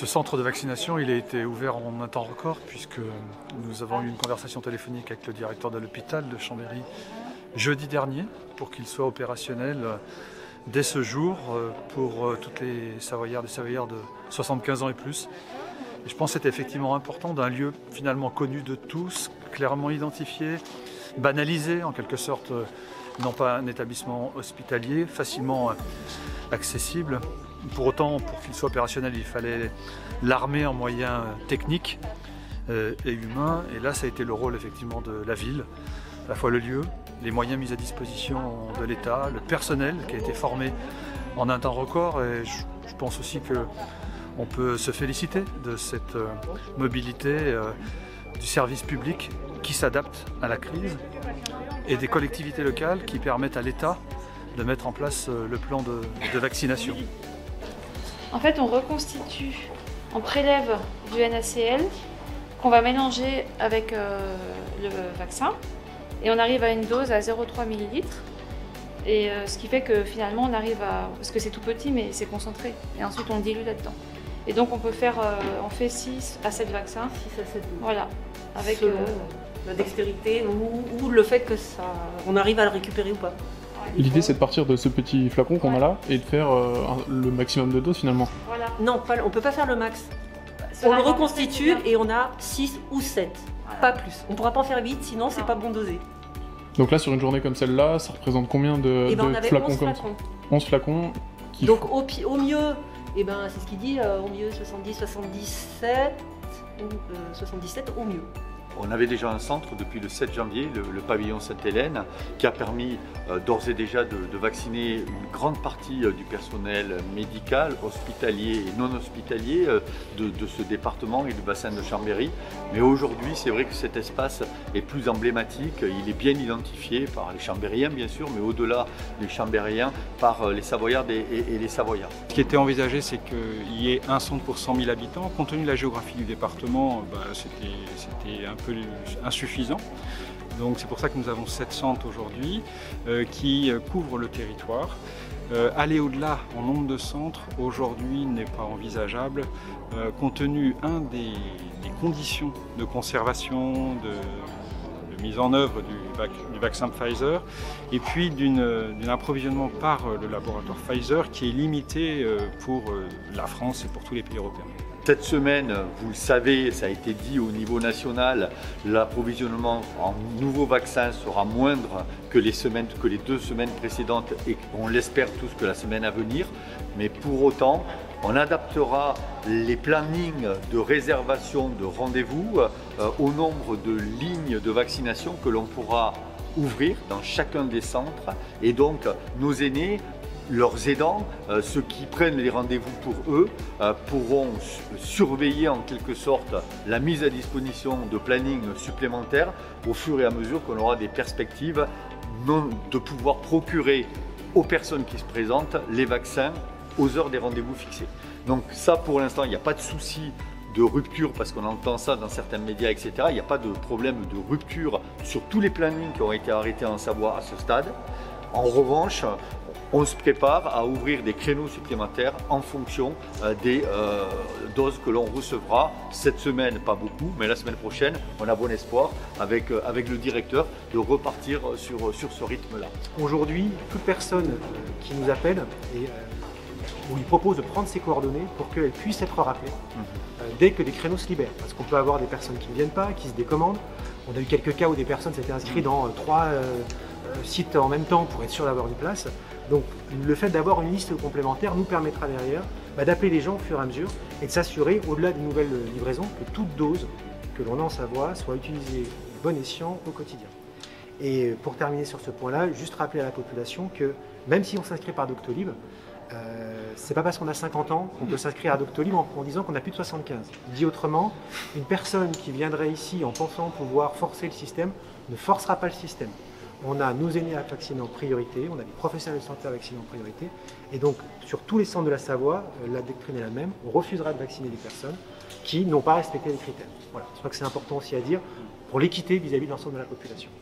Ce centre de vaccination, il a été ouvert en un temps record puisque nous avons eu une conversation téléphonique avec le directeur de l'hôpital de Chambéry jeudi dernier pour qu'il soit opérationnel dès ce jour pour toutes les Savoyardes et Savoyards de 75 ans et plus. Et je pense que c'était effectivement important d'un lieu finalement connu de tous, clairement identifié, banalisé en quelque sorte, non pas un établissement hospitalier, facilement accessible. Pour autant, pour qu'il soit opérationnel, il fallait l'armer en moyens techniques et humains. Et là, ça a été le rôle effectivement de la ville, à la fois le lieu, les moyens mis à disposition de l'État, le personnel qui a été formé en un temps record. Et je pense aussi qu'on peut se féliciter de cette mobilité du service public qui s'adapte à la crise et des collectivités locales qui permettent à l'État de mettre en place le plan de vaccination. En fait, on reconstitue, on prélève du NaCl qu'on va mélanger avec le vaccin et on arrive à une dose à 0,3 ml. Et ce qui fait que finalement on arrive à, parce que c'est tout petit mais c'est concentré, et ensuite on le dilue là-dedans. Et donc on peut faire, on fait 6 à 7 vaccins. 6 à 7 doses. Voilà. Avec selon la dextérité ou le fait que on arrive à le récupérer ou pas. L'idée c'est de partir de ce petit flacon qu'on a là et de faire le maximum de doses finalement. Voilà. Non, on peut pas faire le max. On le reconstitue et on a 6 ou 7, voilà. Pas plus. On pourra pas en faire 8, sinon c'est pas bon dosé. Donc là sur une journée comme celle-là, ça représente combien de flacons comme ça ? 11 flacons. Donc au mieux, c'est ce qu'il dit, au mieux 70, 77, 77 au mieux. On avait déjà un centre depuis le 7 janvier, le pavillon Sainte-Hélène, qui a permis d'ores et déjà de vacciner une grande partie du personnel médical, hospitalier et non hospitalier de ce département et du bassin de Chambéry. Mais aujourd'hui, c'est vrai que cet espace est plus emblématique, il est bien identifié par les Chambériens bien sûr, mais au-delà des Chambériens, par les Savoyardes et les Savoyards. Ce qui était envisagé, c'est qu'il y ait un centre pour 100 000 habitants. Compte tenu de la géographie du département, c'était un peu insuffisant. Donc c'est pour ça que nous avons 7 centres aujourd'hui qui couvrent le territoire. Aller au-delà en nombre de centres aujourd'hui n'est pas envisageable compte tenu des conditions de conservation, de mise en œuvre du vaccin Pfizer et puis d'un approvisionnement par le laboratoire Pfizer qui est limité pour la France et pour tous les pays européens. Cette semaine, vous le savez, ça a été dit au niveau national, l'approvisionnement en nouveaux vaccins sera moindre que les 2 semaines précédentes et on l'espère tous que la semaine à venir. Mais pour autant, on adaptera les plannings de réservation de rendez-vous au nombre de lignes de vaccination que l'on pourra ouvrir dans chacun des centres. Et donc, nos aînés, leurs aidants, ceux qui prennent les rendez-vous pour eux, pourront surveiller en quelque sorte la mise à disposition de planning supplémentaires au fur et à mesure qu'on aura des perspectives de pouvoir procurer aux personnes qui se présentent les vaccins aux heures des rendez-vous fixés. Donc ça, pour l'instant, il n'y a pas de souci de rupture, parce qu'on entend ça dans certains médias, etc. Il n'y a pas de problème de rupture sur tous les plannings qui ont été arrêtés en Savoie à ce stade. En revanche, on se prépare à ouvrir des créneaux supplémentaires en fonction des doses que l'on recevra. Cette semaine, pas beaucoup, mais la semaine prochaine, on a bon espoir, avec le directeur, de repartir sur ce rythme-là. Aujourd'hui, toute personne qui nous appelle, on lui propose de prendre ses coordonnées pour qu'elle puisse être rappelée dès que des créneaux se libèrent. Parce qu'on peut avoir des personnes qui ne viennent pas, qui se décommandent. On a eu quelques cas où des personnes s'étaient inscrites dans 3 sites en même temps pour être sûr d'avoir une place. Donc le fait d'avoir une liste complémentaire nous permettra derrière d'appeler les gens au fur et à mesure et de s'assurer, au-delà des nouvelles livraisons, que toute dose que l'on a en Savoie soit utilisée bon escient au quotidien. Et pour terminer sur ce point-là, juste rappeler à la population que même si on s'inscrit par Doctolib, c'est pas parce qu'on a 50 ans qu'on peut s'inscrire à Doctolib en disant qu'on a plus de 75. Dit autrement, une personne qui viendrait ici en pensant pouvoir forcer le système ne forcera pas le système. On a nos aînés à vacciner en priorité, on a des professionnels de santé à vacciner en priorité. Et donc, sur tous les centres de la Savoie, la doctrine est la même. On refusera de vacciner des personnes qui n'ont pas respecté les critères. Voilà, je crois que c'est important aussi à dire pour l'équité vis-à-vis de l'ensemble de la population.